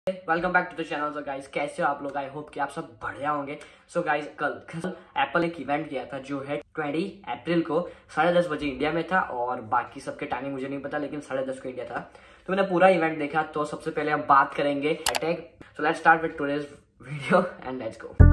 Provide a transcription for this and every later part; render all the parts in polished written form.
Welcome back to the channel. So guys, कैसे हो आप लोग? आई होप कि आप सब बढ़िया होंगे। सो गाइस, कल एप्पल एक इवेंट किया था जो है 20 अप्रैल को 10:30 बजे इंडिया में था, और बाकी सबके टाइमिंग मुझे नहीं पता, लेकिन 10:30 को इंडिया था। तो मैंने पूरा इवेंट देखा। तो सबसे पहले हम बात करेंगे AirTag. So let's start with today's video and let's go.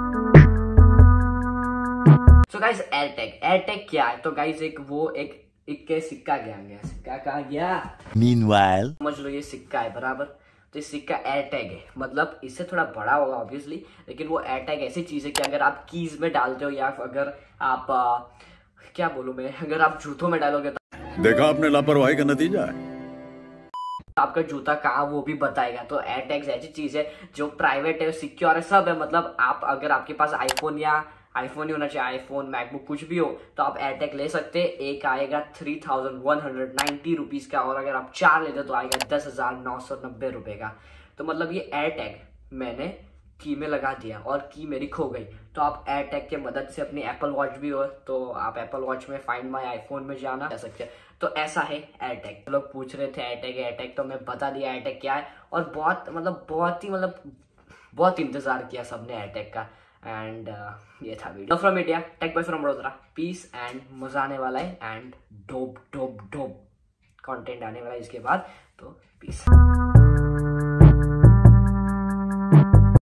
So guys, AirTag क्या है? तो गाइस एक के सिक्का गया सिक्का कहाँ गया? Meanwhile, समझ लो ये सिक्का है बराबर। तो इस सिक्का एयरटैग है, मतलब इससे थोड़ा बड़ा होगा ऑब्वियसली, लेकिन वो एयरटैग ऐसी चीज है कि अगर आप कीज में डालते हो या अगर आप क्या बोलूं मैं, अगर आप जूतों में डालोगे तो देखा आपने लापरवाही का नतीजा है। आपका जूता कहाँ वो भी बताएगा। तो एयरटैग्स ऐसी चीज है जो प्राइवेट है, सिक्योर है, सब है। मतलब आप अगर आपके पास आईफोन ही होना चाहिए, आईफोन मैकबुक कुछ भी हो, तो आप एयरटैग ले सकते हैं। एक आएगा 3190 रुपीज का, और अगर आप 4 लेते तो आएगा 10,990 रुपए का। तो मतलब ये एयरटैग मैंने की में लगा दिया और की मेरी खो गई। तो आप एयरटैग के मदद से अपनी एप्पल वॉच भी हो तो आप एप्पल वॉच में फाइंड माई आईफोन में जा सकते हैं। तो ऐसा है एयरटैग। लोग पूछ रहे थे एयरटैग, तो मैं बता दिया एयरटैग क्या है। और बहुत इंतजार किया सबने एयरटैग का। एंड ये था video from India, tech boy from Vadodara. Peace and मजा आने वाला है, एंड डोप कंटेंट आने वाला है इसके बाद। तो पीस।